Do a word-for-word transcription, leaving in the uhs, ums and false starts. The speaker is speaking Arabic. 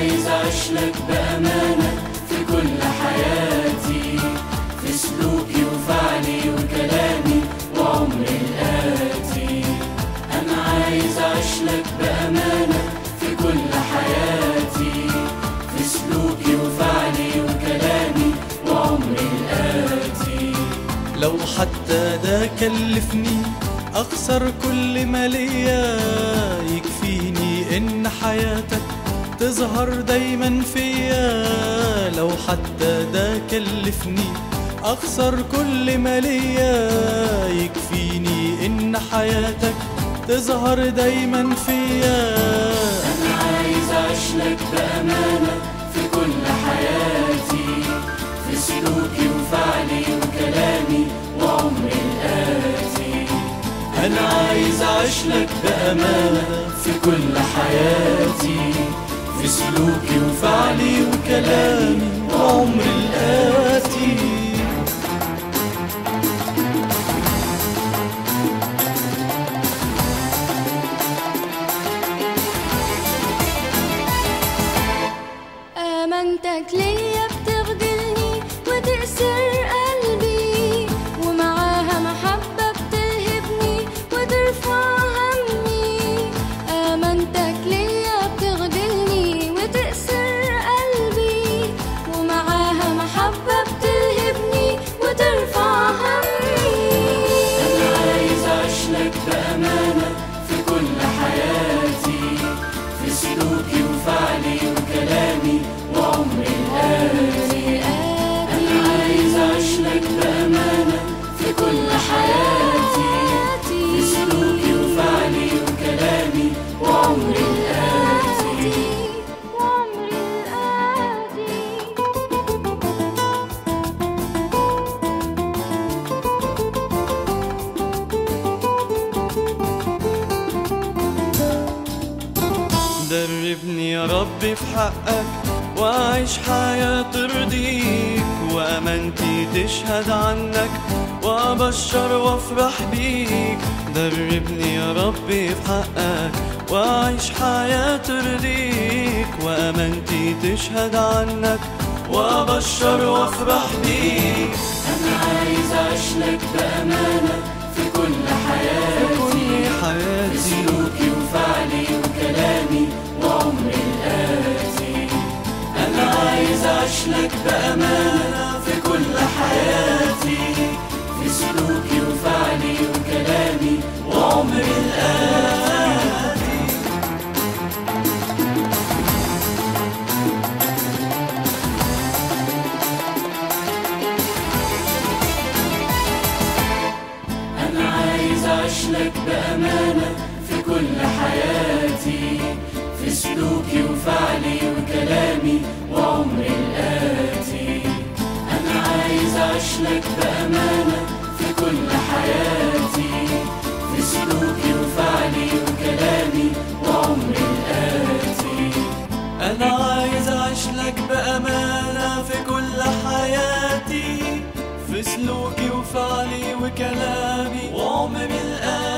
عايز أعيشلك بأمانة في كل حياتي، في سلوكي وفعلي وكلامي وعمري الآتي. أنا عايز أعيشلك بأمانة في كل حياتي، في سلوكي وفعلي وكلامي وعمري الآتي. لو حتى ده كلفني أخسر كل ما ليا، يكفيني إن حياتك تظهر دايما فيا. لو حتى ده كلفني أخسر كل ما ليا، يكفيني إن حياتك تظهر دايما فيا. أنا عايز أعيشلك بأمانة في كل حياتي، في سلوكي وفعلي وكلامي وعمري الآتي. أنا عايز أعيشلك بأمانة في كل حياتي، في سلوكي وفعلي وكلامي وعمري الآتي. أمانتك ليا بتخجلني وتأسر قلبي، ومعاها محبة بتلهبني وترفع همي. أمانتك ليا بتخجلني وتأسر قلبي، ومعاها محبة بتلهبني وترفع همي. أنا عايز أعيشلك بأمانة في كل حياتي، في سلوكي وفعلي وكلامي وعمري الآتي. أنا عايز أعيشلك بأمانة في كل حياتي، في سلوكي وفعلي وكلامي وعمري الآتي. وعمري الآتي. دربني يا رب في حقك وأعيش حياة ترضيك، وأمانتي تشهد عنك وأبشر وأفرح بيك. دربني يا رب في حقك وأعيش حياة ترضيك، وأمانتي تشهد عنك وأبشر وأفرح بيك. أنا عايز أعيشلك بأمانة في كل حياتي، في سلوكي وفعلي وكلامي وعمري الآتي. أنا عايز أعيشلك بأمانة في كل حياتي، في سلوكي وفعلي وكلامي وعمري الآتي. أنا عايز أعيشلك بأمانة في كل حياتي، في سلوكي وفعلي وكلامي وعمري الآتي. أنا عايز أعيشلك بأمانة في كل حياتي، في سلوكي وفعلي وكلامي وعمري الآتي. أنا عايز أعيشلك بأمانة في كل حياتي، في سلوكي وفعلي وكلامي وعمري الآتي.